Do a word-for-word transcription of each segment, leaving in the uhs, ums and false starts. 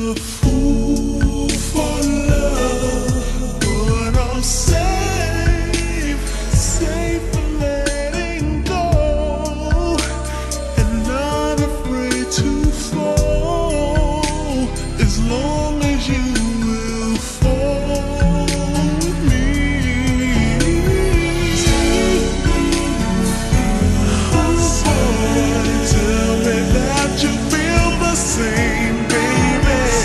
a fool for love, but I'm safe, safe for letting go, and not afraid to fall, as long as you will fall with me. Take me, oh boy, tell me that you feel the same, baby.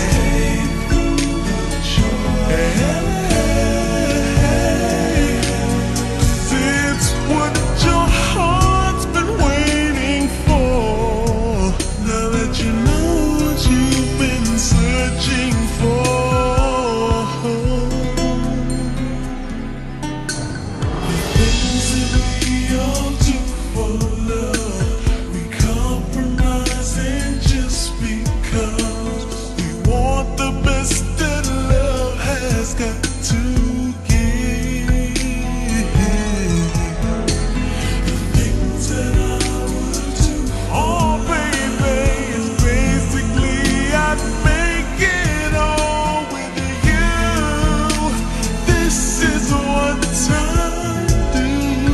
Hey, 'cause it's what your heart's been waiting for. Now that you know what you've been searching for. Things that we all do for love, we compromise, and just because we want the best that love has got to give. The things that I would do, oh baby, is basically I'd make it all with you. This is what I do,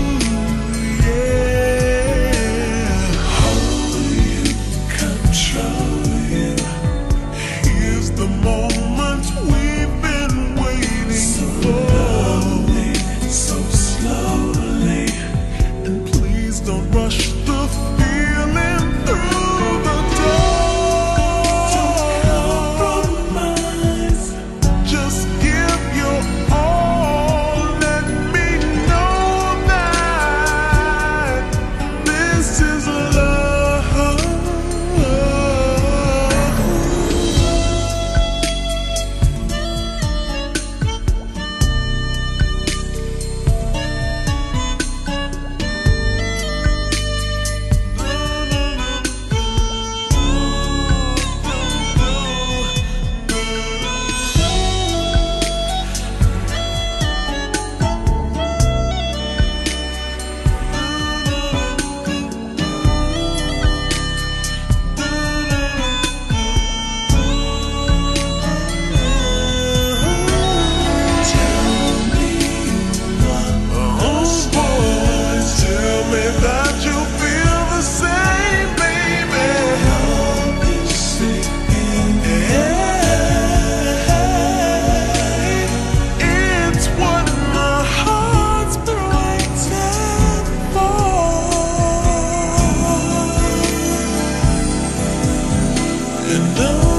yeah. Hold you, control you. Here's the moment we've been waiting so for. Lovely, so slowly, and please don't rush the feeling through the door. Don't compromise, just give your all. Let me know that this is love. And